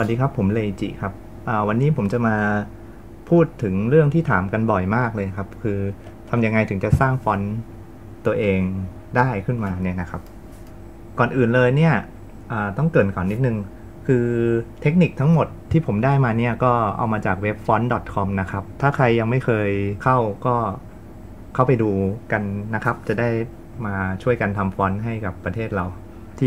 วัสดีครับผมเลจิครับวันนี้ผมจะมาพูดถึงเรื่องที่ถามกันบ่อยมากเลยครับคือทำยังไงถึงจะสร้างฟอนต์ตัวเองได้ขึ้นมาเนี่ยนะครับก่อนอื่นเลยเนี่ยต้องเกริ่นก่อนนิดนึงคือเทคนิคทั้งหมดที่ผมได้มาเนี่ยก็เอามาจากเว็บ font.com นะครับถ้าใครยังไม่เคยเข้าก็เข้าไปดูกันนะครับจะได้มาช่วยกันทำฟอนต์ให้กับประเทศเราที่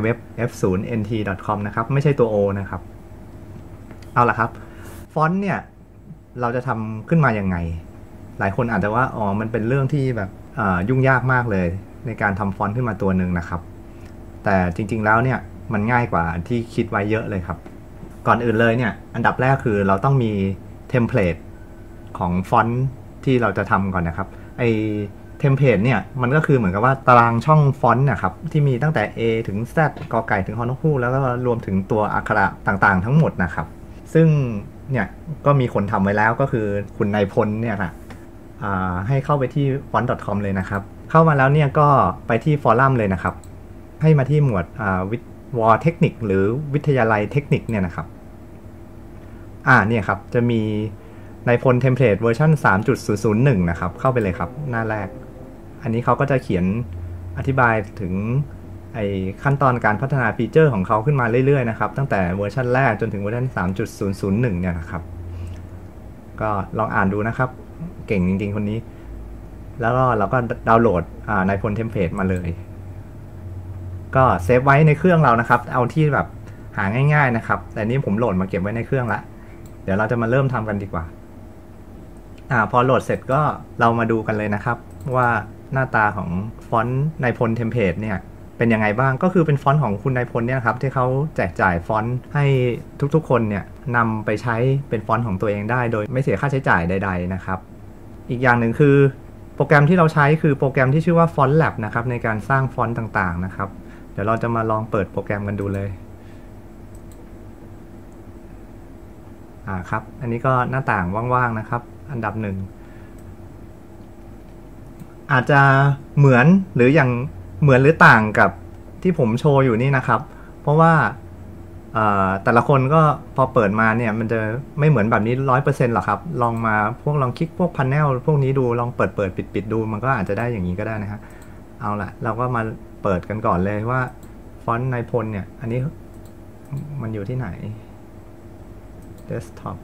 www.f0nt.com นะครับไม่ใช่ตัว O นะครับเอาล่ะครับฟอนต์เนี่ยเราจะทำขึ้นมายังไงหลายคนอาจจะว่ามันเป็นเรื่องที่แบบยุ่งยากมากเลยในการทำฟอนต์ขึ้นมาตัวหนึ่งนะครับแต่จริงๆแล้วเนี่ยมันง่ายกว่าที่คิดไว้เยอะเลยครับก่อนอื่นเลยเนี่ยอันดับแรกคือเราต้องมีเทมเพลตของฟอนต์ที่เราจะทำก่อนนะครับไอเทมเพลตเนี่ยมันก็คือเหมือนกับว่าตารางช่องฟอนต์นะครับที่มีตั้งแต่ A ถึง Z กอไก่ถึงฮอนกฮูกแล้วก็รวมถึงตัวอักขระต่างๆทั้งหมดนะครับซึ่งเนี่ยก็มีคนทำไว้แล้วก็คือคุณนายพลเนี่ยค่ะให้เข้าไปที่ font.com เลยนะครับเข้ามาแล้วเนี่ยก็ไปที่ฟอรัมเลยนะครับให้มาที่หมวดวอเทคนิคหรือวิทยาลัยเทคนิคเนี่ยนะครับเนี่ยครับจะมีนายพลเทมเพลตเวอร์ชัน 3.001 นะครับเข้าไปเลยครับหน้าแรกอันนี้เขาก็จะเขียนอธิบายถึงขั้นตอนการพัฒนาฟีเจอร์ของเขาขึ้นมาเรื่อยๆนะครับตั้งแต่เวอร์ชันแรกจนถึงเวอร์ชัน 3.001 เนี่ยนะครับก็ลองอ่านดูนะครับเก่งจริงๆคนนี้แล้วก็เราก็ดาวน์โหลดนายพลเทมเพลตมาเลยก็เซฟไว้ในเครื่องเรานะครับเอาที่แบบหาง่ายๆนะครับแต่นี้ผมโหลดมาเก็บไว้ในเครื่องละเดี๋ยวเราจะมาเริ่มทำกันดีกว่าพอโหลดเสร็จก็เรามาดูกันเลยนะครับว่าหน้าตาของฟอนต์นายพลเทมเพลตเนี่ยเป็นยังไงบ้างก็คือเป็นฟอนต์ของคุณนายพลเนี่ยครับที่เขาแจกจ่ายฟอนต์ให้ทุกๆคนเนี่ยนำไปใช้เป็นฟอนต์ของตัวเองได้โดยไม่เสียค่าใช้จ่ายใดๆนะครับอีกอย่างหนึ่งคือโปรแกรมที่เราใช้คือโปรแกรมที่ชื่อว่า Font Lab นะครับในการสร้างฟอนต์ต่างๆนะครับเดี๋ยวเราจะมาลองเปิดโปรแกรมกันดูเลยครับอันนี้ก็หน้าต่างว่างๆนะครับอันดับหนึ่งอาจจะเหมือนหรืออย่างเหมือนหรือต่างกับที่ผมโชว์อยู่นี่นะครับเพราะว่าแต่ละคนก็พอเปิดมาเนี่ยมันจะไม่เหมือนแบบนี้ 100% หรอกครับลองมาลองคลิกพวกพาเนลพวกนี้ดูลองเปิดปิดดูมันก็อาจจะได้อย่างนี้ก็ได้นะครับเอาล่ะเราก็มาเปิดกันก่อนเลยว่าฟอนต์นายพลเนี่ยอันนี้มันอยู่ที่ไหน desktop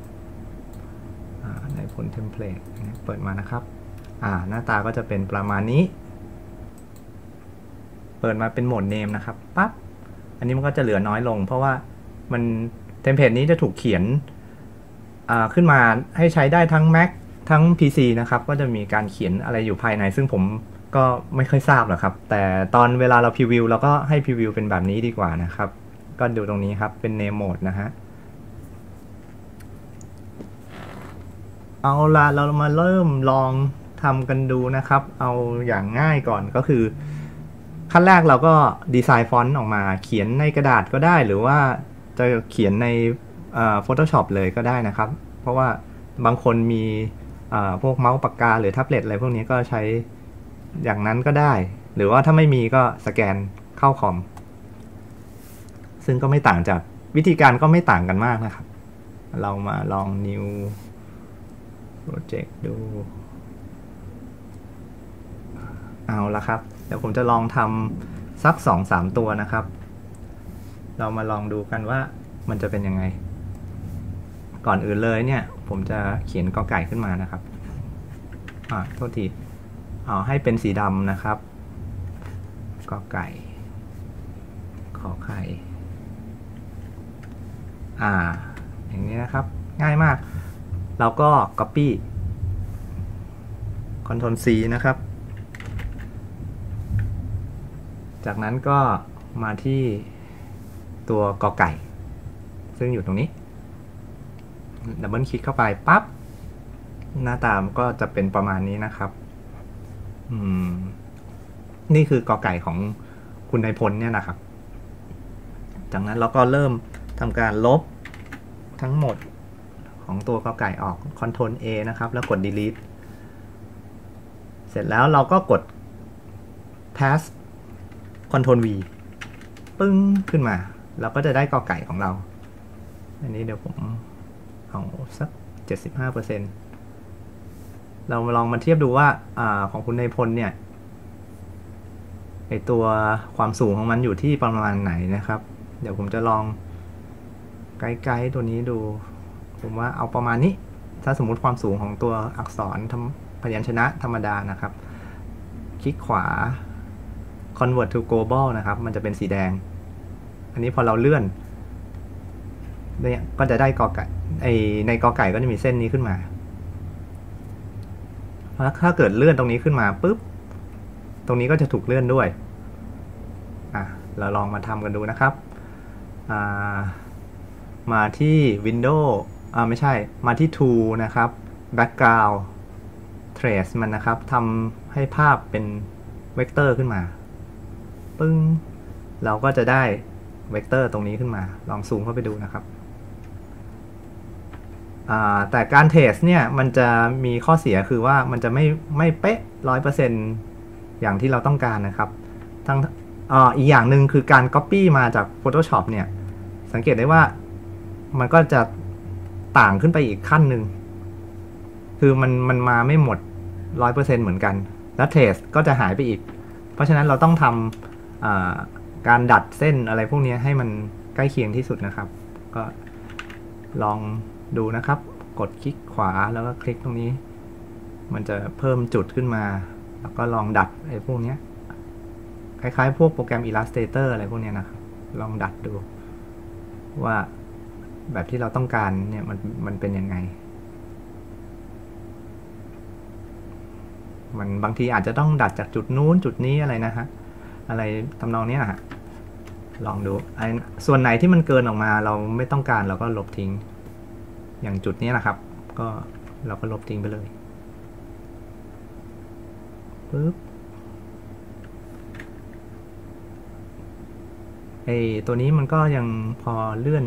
นายพลเทมเพลตเปิดมานะครับหน้าตาก็จะเป็นประมาณนี้เปิดมาเป็นโหมด name นะครับปั๊บอันนี้มันก็จะเหลือน้อยลงเพราะว่ามันเทมเพลตนี้จะถูกเขียนขึ้นมาให้ใช้ได้ทั้ง Mac ทั้ง PC นะครับก็จะมีการเขียนอะไรอยู่ภายในซึ่งผมก็ไม่ค่อยทราบหรอกครับแต่ตอนเวลาเราพรีวิวเราก็ให้พรีวิวเป็นแบบนี้ดีกว่านะครับก็ดูตรงนี้ครับเป็น name mode นะฮะเอาละเรามาเริ่มลองทำกันดูนะครับเอาอย่างง่ายก่อนก็คือขั้นแรกเราก็ดีไซน์ฟอนต์ออกมาเขียนในกระดาษก็ได้หรือว่าจะเขียนในPhotoshop เลยก็ได้นะครับเพราะว่าบางคนมีพวกเมาส์ปากกาหรือแท็บเล็ตอะไรพวกนี้ก็ใช้อย่างนั้นก็ได้หรือว่าถ้าไม่มีก็สแกนเข้าคอมซึ่งก็ไม่ต่างจากวิธีการก็ไม่ต่างกันมากนะครับเรามาลอง new project ดูเอาละครับเดี๋ยวผมจะลองทำสัก 2-3 ตัวนะครับเรามาลองดูกันว่ามันจะเป็นยังไงก่อนอื่นเลยเนี่ยผมจะเขียนกอไก่ขึ้นมานะครับโทษทีเอาให้เป็นสีดำนะครับกอไก่ขอไข่อย่างนี้นะครับง่ายมากเราก็ copy Ctrl C นะครับจากนั้นก็มาที่ตัวกอไก่ซึ่งอยู่ตรงนี้ดับเบิลคลิกเข้าไปปั๊บหน้าตาก็จะเป็นประมาณนี้นะครับนี่คือกอไก่ของคุณนายพลเนี่ยนะครับจากนั้นเราก็เริ่มทำการลบทั้งหมดของตัวกอไก่ออก Ctrl A นะครับแล้วกด delete เสร็จแล้วเราก็กด paste Ctrl V ปึ้งขึ้นมาเราก็จะได้กอไก่ของเราอันนี้เดี๋ยวผมเอาสัก 75%เราลองมาเทียบดูว่าของคุณนายพลเนี่ยไอตัวความสูงของมันอยู่ที่ประมาณไหนนะครับเดี๋ยวผมจะลองไกด์ตัวนี้ดูผมว่าเอาประมาณนี้ถ้าสมมุติความสูงของตัวอักษรพยัญชนะธรรมดานะครับคลิกขวา convert to global นะครับมันจะเป็นสีแดงอันนี้พอเราเลื่อนเนี่ยก็จะได้กอไก่ในกอไก่ก็จะมีเส้นนี้ขึ้นมาถ้าเกิดเลื่อนตรงนี้ขึ้นมาปุ๊บตรงนี้ก็จะถูกเลื่อนด้วยเราลองมาทำกันดูนะครับมาที่ Windows ไม่ใช่มาที่ Tool นะครับ Background Trace มันนะครับทำให้ภาพเป็นเวกเตอร์ขึ้นมาปึ้งเราก็จะได้เวกเตอร์ตรงนี้ขึ้นมาลองซูมเข้าไปดูนะครับแต่การเทสเนี่ยมันจะมีข้อเสียคือว่ามันจะไม่เป๊ะ 100% อย่างที่เราต้องการนะครับอีกอย่างหนึ่งคือการ Copy มาจาก Photoshop เนี่ยสังเกตได้ว่ามันก็จะต่างขึ้นไปอีกขั้นหนึ่งคือมันมาไม่หมด 100% เหมือนกันแล้วเทสก็จะหายไปอีกเพราะฉะนั้นเราต้องทำการดัดเส้นอะไรพวกนี้ให้มันใกล้เคียงที่สุดนะครับก็ลองดูนะครับกดคลิกขวาแล้วก็คลิกตรงนี้มันจะเพิ่มจุดขึ้นมาแล้วก็ลองดัดไอ้พวกนี้คล้ายๆพวกโปรแกรม Illustrator อะไรพวกนี้นะครับลองดัดดูว่าแบบที่เราต้องการเนี่ยมันเป็นยังไงมันบางทีอาจจะต้องดัดจากจุดนู้นจุดนี้อะไรนะฮะอะไรทำนองนี้นะฮะลองดูส่วนไหนที่มันเกินออกมาเราไม่ต้องการเราก็ลบทิ้งอย่างจุดนี้นะครับก็เราก็ลบทิ้งไปเลยปึ๊บตัวนี้มันก็ยังพอเลื่อน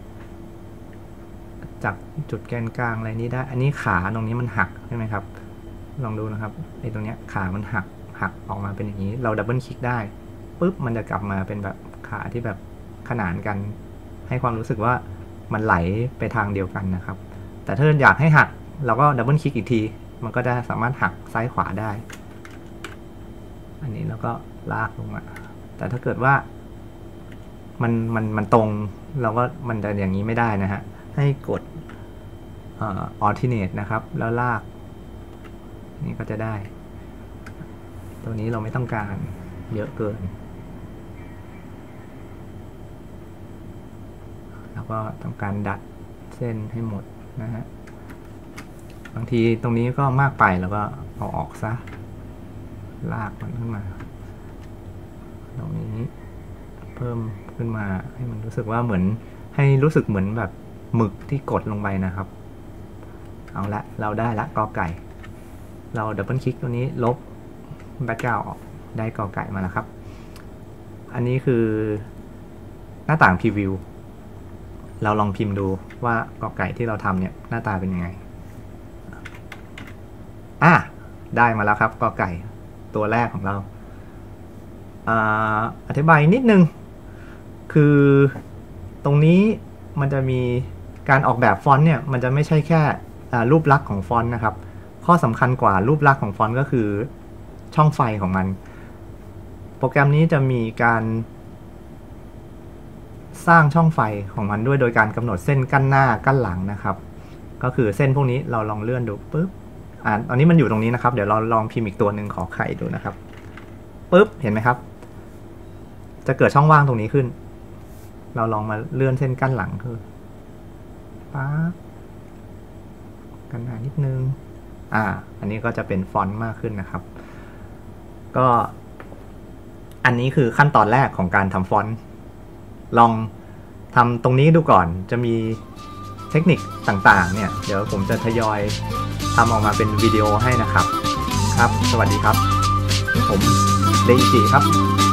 จากจุดแกนกลางอะไรนี้ได้อันนี้ขาตรงนี้มันหักใช่ไหมครับลองดูนะครับตรงนี้ขามันหักออกมาเป็นอย่างนี้เราดับเบิลคลิกได้ปุ๊บมันจะกลับมาเป็นแบบขาที่แบบขนานกันให้ความรู้สึกว่ามันไหลไปทางเดียวกันนะครับแต่ถ้าอยากให้หักเราก็ดับเบิลคลิกอีกทีมันก็จะสามารถหักซ้ายขวาได้อันนี้เราก็ลากลงมาแต่ถ้าเกิดว่ามันตรงเราก็มันจะอย่างนี้ไม่ได้นะฮะให้กดalternate นะครับแล้วลากนี่ก็จะได้ตัวนี้เราไม่ต้องการเยอะเกินแล้วก็ต้องการดัดเส้นให้หมดนะฮะบางทีตรงนี้ก็มากไปแล้วก็เอาออกซะลากมันขึ้นมาตรงนี้เพิ่มขึ้นมาให้มันรู้สึกว่าเหมือนให้รู้สึกเหมือนแบบหมึกที่กดลงไปนะครับเอาละเราได้ละกอไก่เราดับเบิลคลิกตัวนี้ลบแบ็คกราวด์ออกได้กอไก่มาแล้วครับอันนี้คือหน้าต่างพรีวิวเราลองพิมพ์ดูว่ากอไก่ที่เราทำเนี่ยหน้าตาเป็นยังไงได้มาแล้วครับกอไก่ตัวแรกของเราอธิบายนิดนึงคือตรงนี้มันจะมีการออกแบบฟอนต์เนี่ยมันจะไม่ใช่แค่รูปลักษณ์ของฟอนต์นะครับข้อสำคัญกว่ารูปลักษณ์ของฟอนต์ก็คือช่องไฟของมันโปรแกรมนี้จะมีการสร้างช่องไฟของมันด้วยโดยการกำหนดเส้นกั้นหน้ากั้นหลังนะครับก็คือเส้นพวกนี้เราลองเลื่อนดูปุ๊บตอนนี้มันอยู่ตรงนี้นะครับเดี๋ยวเราลองพิมพ์อีกตัวหนึ่งขอไข่ดูนะครับปุ๊บเห็นไหมครับจะเกิดช่องว่างตรงนี้ขึ้นเราลองมาเลื่อนเส้นกั้นหลังคือปั๊บกันหน้านิดนึงอันนี้ก็จะเป็นฟอนต์มากขึ้นนะครับก็อันนี้คือขั้นตอนแรกของการทำฟอนต์ลองทำตรงนี้ดูก่อนจะมีเทคนิคต่างๆเนี่ยเดี๋ยวผมจะทยอยทำออกมาเป็นวิดีโอให้นะครับครับสวัสดีครับผมเดอิจิครับ